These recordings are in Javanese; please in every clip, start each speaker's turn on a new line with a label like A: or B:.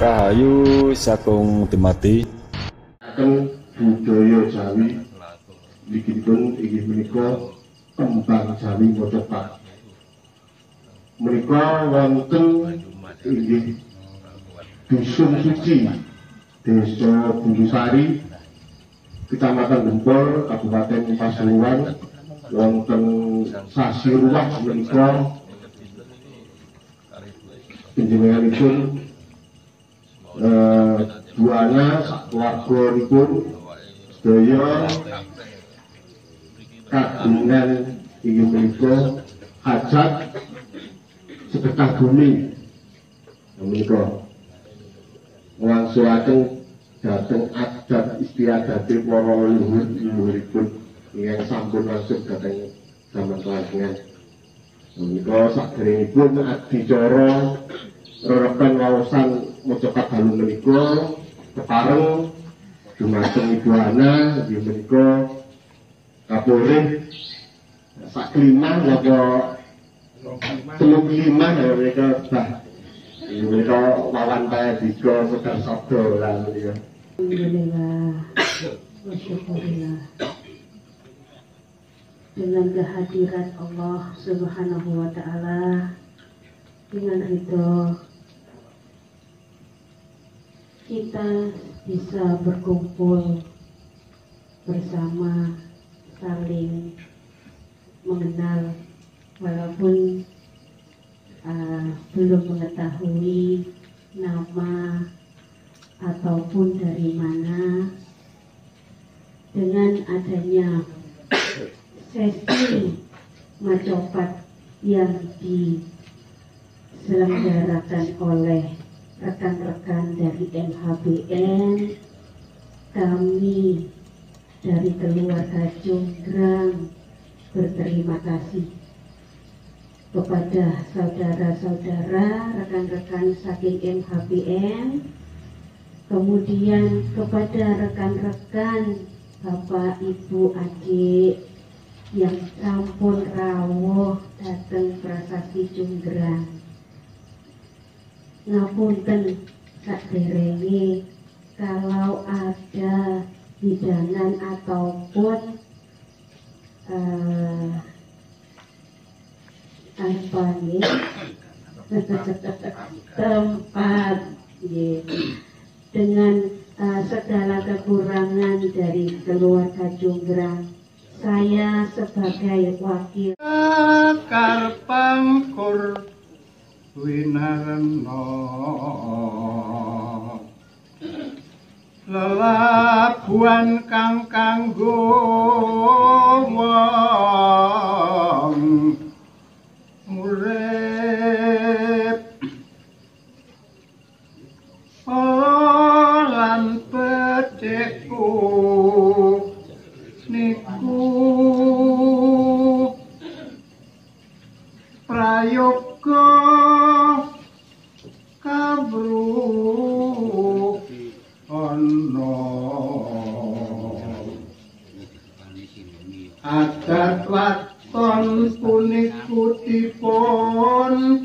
A: Rahayu Sakung Timati
B: akan budaya Jawi bikinipun inggih menika kembang Jawi Mojopat. Menika wonten inggih Dusun Suci, Desa Bundusari, Kecamatan Gempol, Kabupaten Pasuruan, wonten sasi ruwah menika panjenenganipun buana keluarganipun sedaya kagungan inggih menika hajat sedekah bumi menika nglangsungaken dhateng adat istiadat para leluhur-leluhuripun ingkang sampun langsung dhateng zaman kelajengan. Menika saderengipun adicara rerekan waosan Mojopat Dalu menika kepareng dumateng Ibu Ana inggih menika Kapolres sak kelima napa telung kelima ya mereka bah mereka lawan saya tiga sedang sabda lah mereka.
C: Alhamdulillah, wasyukurillah. Dengan kehadiran Allah Subhanahu wa Ta'ala, dengan itu kita bisa berkumpul bersama, saling mengenal walaupun belum mengetahui nama ataupun dari mana. Dengan adanya sesi Mojopat yang diselenggarakan oleh rekan-rekan dari MHBN, kami dari keluarga Jonggrang berterima kasih kepada saudara-saudara, rekan-rekan saking MHBN, kemudian kepada rekan-rekan Bapak, Ibu, Adik yang sampun rawuh dateng prasasti Jonggrang. Ngapunten saderenge kalau ada hidangan ataupun tempat dengan segala kekurangan dari keluarga Jonggrang, saya sebagai wakil
D: karpangkur winarno lelabuhan kang kanggo wong urip lan bedheku niku prayoga kabru ana adat waton puniku dipun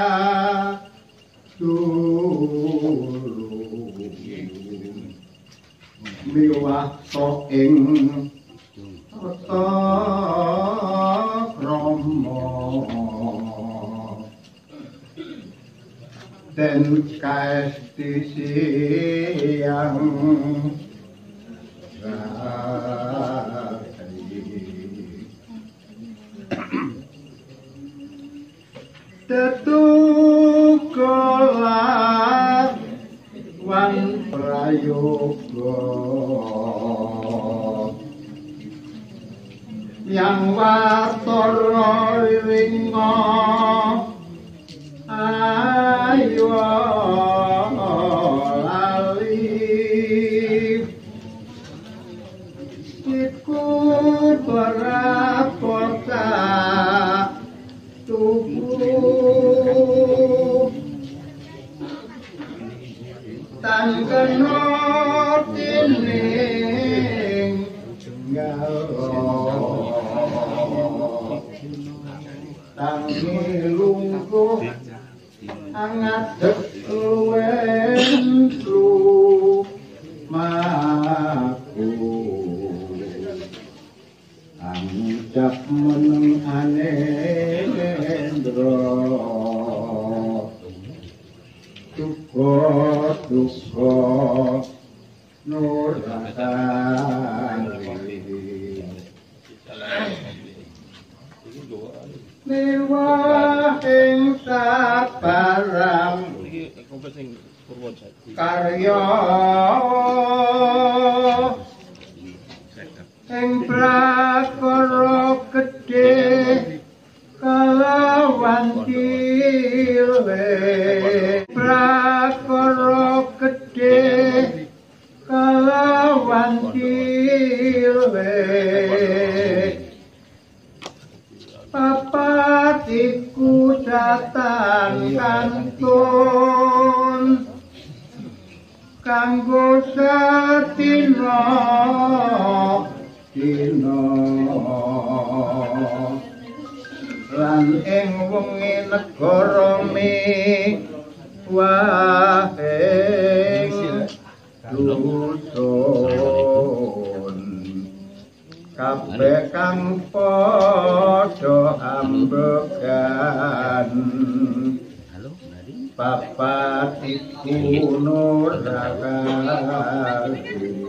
D: miwah ing tata krama den kaesti siang tetukolah wan prayoga yang watara ringa ayo lali iku berapota tubuh tanggeno tining ngalo tangi lungguh angadeg luwe lu maku ancap meneng anendro duka nurani mewah ing sabarang karya ing prakara gedhe kalawan cilik prakara gedhe kalawan cilik papat iku datang kantun kanggo sadina dina lan ing wengi negara wae dusun kabeh kang padha ambegan papat iku nurani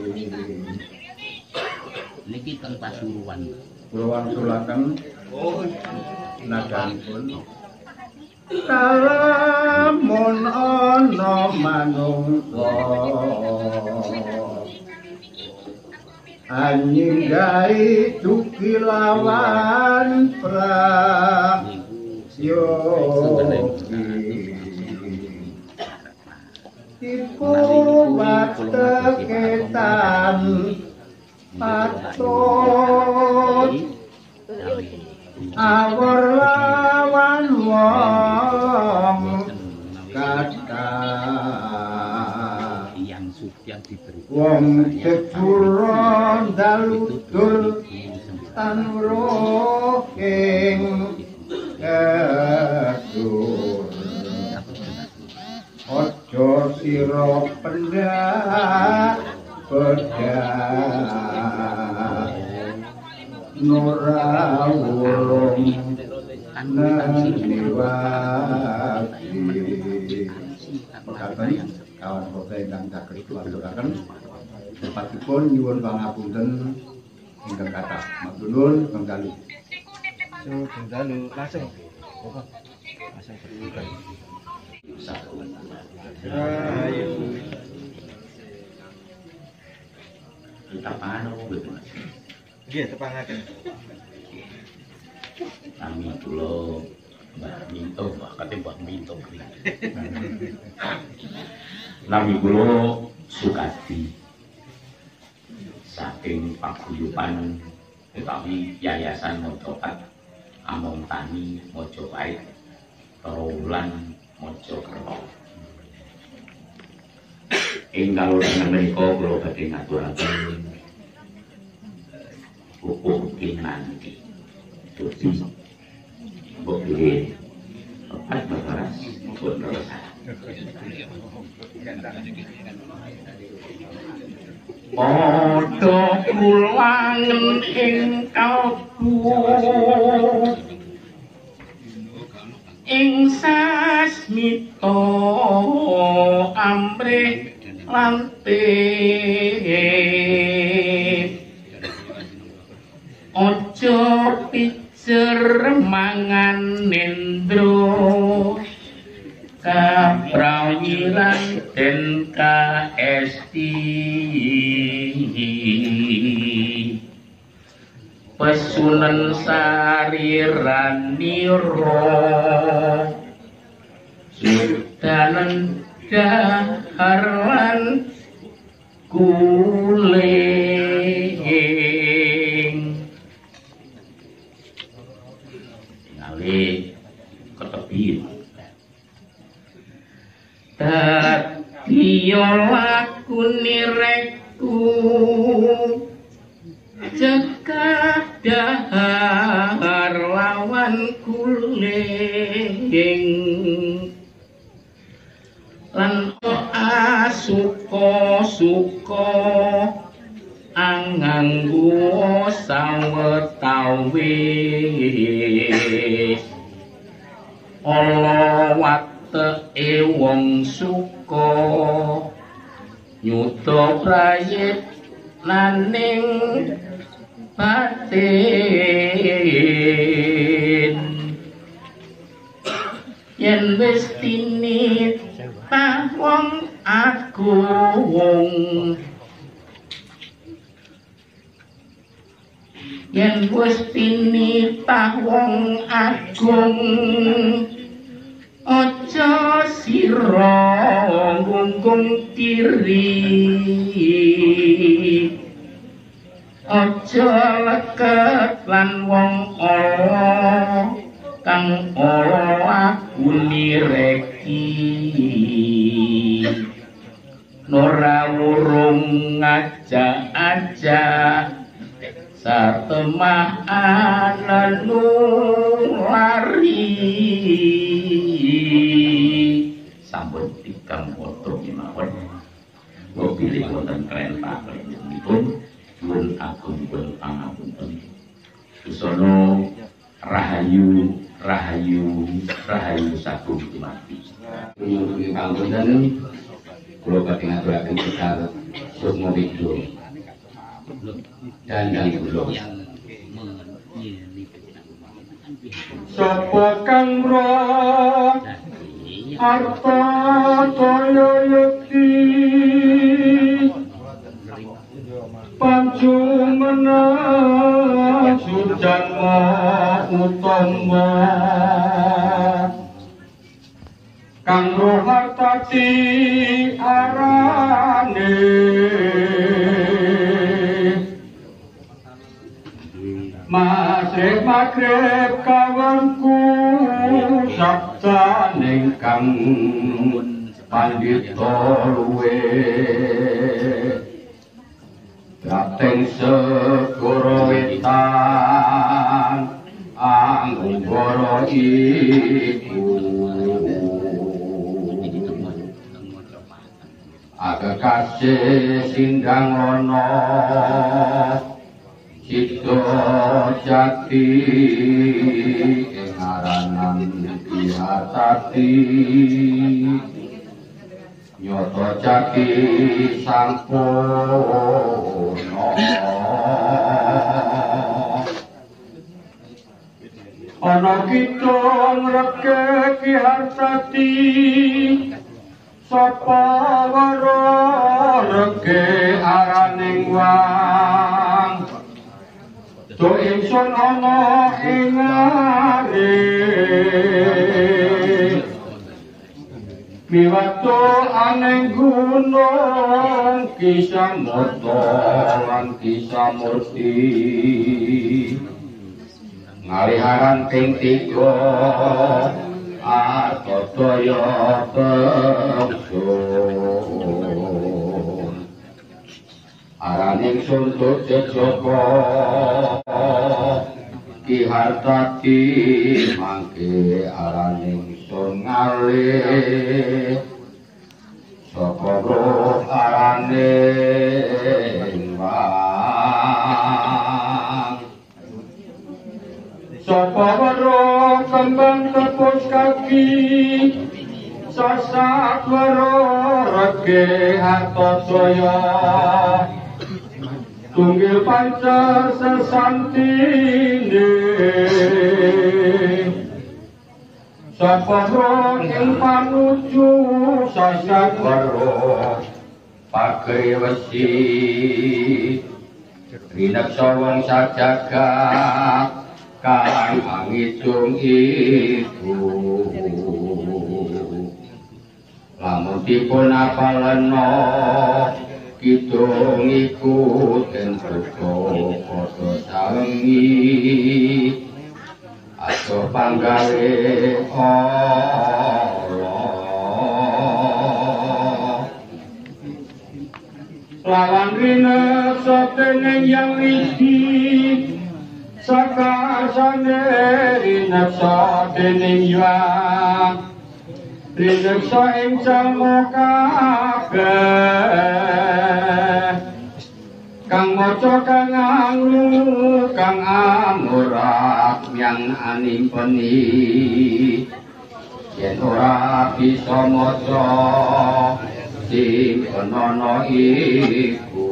E: niki teng Pasuruan
D: kula sulaken nadanipun kalamun ana manungsa anyinggahi duki lawan prayogi iku wateketan patut awor lawan wong kathah
E: yang sudah diberi
D: wong sepura dalutur tanuro ing kedur ojo sira pendak pedak nora wulung naniwati pekaten kawan kota ingkang saged kula aturaken sepatipun nyuwun pangapunten ingkang kathah matur nuwun kengkali langsung
E: kita pano
F: nggih tepangaken
E: kami kula Mbah Minto Mbah Minto nami kula Sukadi saking paguyuban utawi Yayasan Mojopat Among Tani Mojopahit Trawulan Mojokerto ing kalurahan menika kula badhe ngaturaken pupuk kinanti dugi mbok pilih pas baras pun terus padha kulangen ing kalbu ing sasmita amrih lantik ojo pijer mangan nendro kaprawiran den kaesti pesunen sariraniro sudanen daharlan kuling ngalih ketepin dadi lakune rekku cekak dahar lawan kuling lan suka anganggo sawetawis ala wateke wong suka nyuda prayit naning batin yen wis tinitah wong agung yen wis tinitah wong agung aja sira ngungkung kiri aja leket lan wong ala kang ala aku nireki nora wurung ngajak-ajak satemah ananu lari sampun tikang foto kemawon mobil wonten kereta pun pun agung pun pangapunten susana rahayu rahayu rahayu sagung dumadi menuju kapunten kula badhe ngaturaken sekar sukma widya dan kula sapa kang roh arta toyo yekti panjumena sujanma utama kang roh hartati arane masih magrib kawanku sabda ningkang pandhita luwe dateng segara wetan anggara iku aga kasih sindang ana Cipto jati ing aranan Ihatati nyoto jati sampurna ana kita ngreke Ki Hartati sapa waro reke araning wang to ingsun ana ing ngare miwato aning gunung Kisamurta lan Kisamurti ngaliharan ting tiga atodaya tengsun araning suntuk jejoko Ki Hartati mangke araning sun ngalih saka roh araning wang sapa weruh kembang tepus kaki sasak weruh rege hartajaya tunggil pancar sesantine sapa roh ing panuju sasak weruh pageh wesi rineksa wong sajagat kang angidung iku lamun dipun apalena kidung iku den buka padha sawengi aja panggawe Allah lawan rineksa dening yang iki sakasane rineksa dening yang
G: Rineksa ing jalma kabeh kang maca kang anglu kang amurak yang animpeni yen ora bisa maca simpenana iku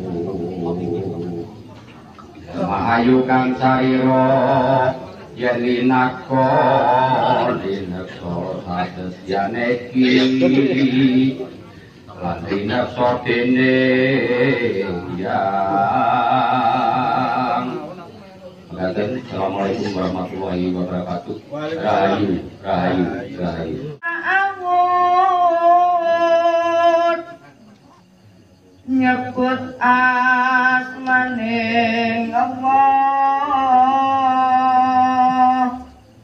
G: mahayu kang caira yen lineksa sadesyane iki lan lineksa dene yang Assalamualaikum warahmatullahi wabarakatuh. Rahayu, rahayu, rahayu.
H: Nyebut asmaning Allah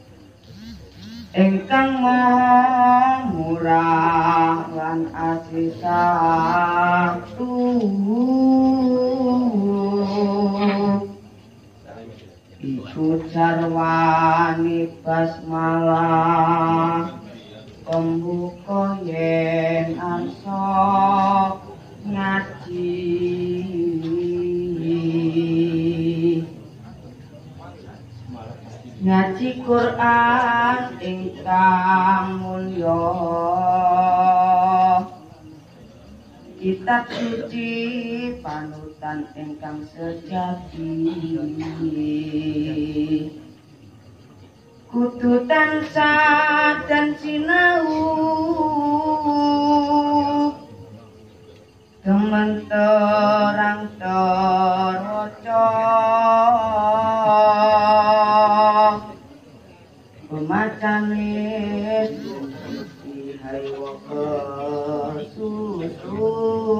H: ingkang Maha Murah lan asih satu iku jarwani basmalah pembuka yen arsa ngaji Quran ingkang mulya kitab suci panutan ingkang sejati kudu tansah dan sinau gementerang terwaca pemacane dihai susu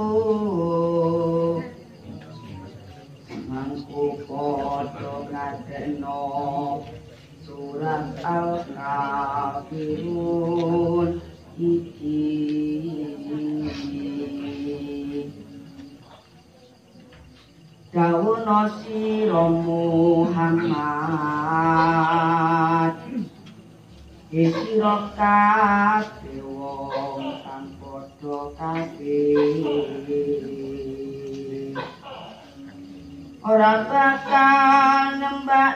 H: mangku padha ngadeno surat Al-Kafirun iki dawuh sira Muhammad sira kabeh wong kang padha kafir ora bakal nembah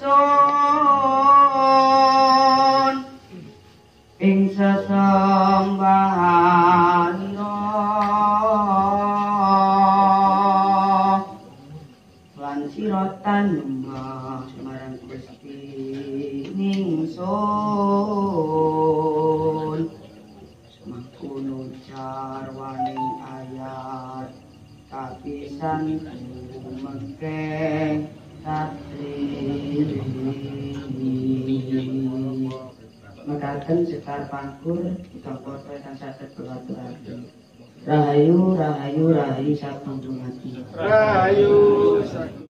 H: ingsun ing sesembahan lan sira tanembah marang Gusti ningsun mengkono jarwaning ayat kapisan mengkeng satri mekaten sekar pangkur kita foto kang saged berlaturahmi rahayu rahayu rahayu sampun dumati rahayu